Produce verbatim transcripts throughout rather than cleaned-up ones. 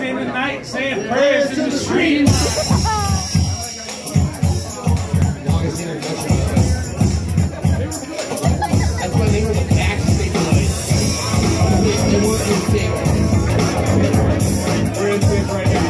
in the night saying prayers in the street. That's why they were the backstage boys. They weren't in sync. We're in sync right now.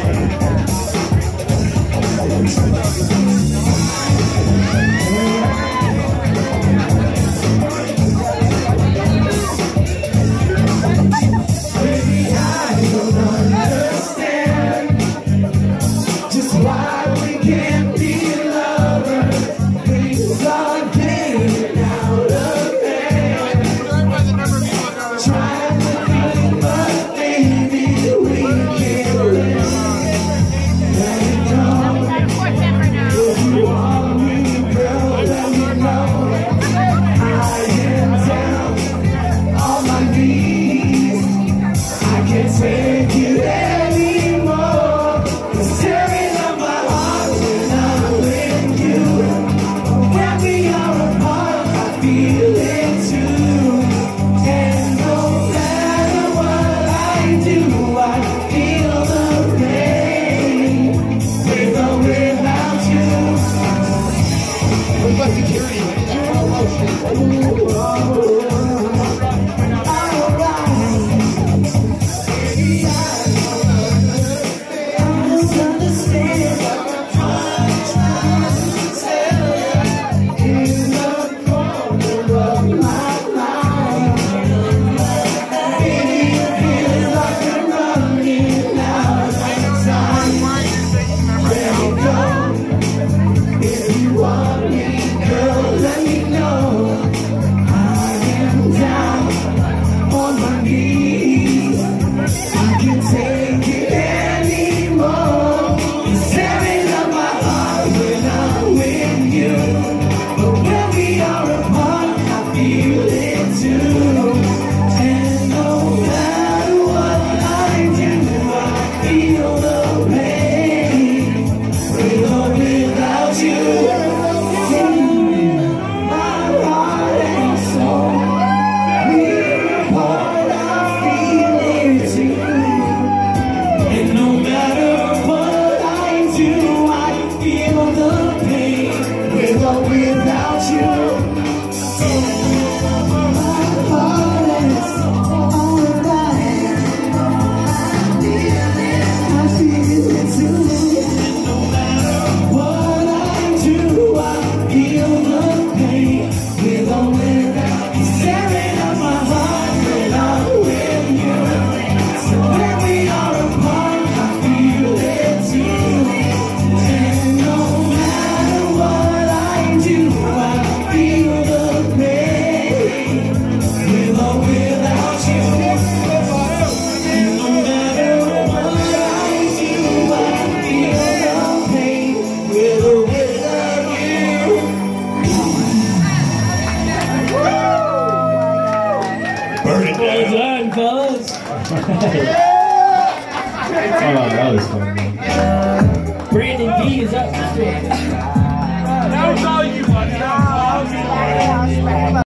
Well done, fellas. Oh, that was fun. Brandon D is up. That was all you, buddy.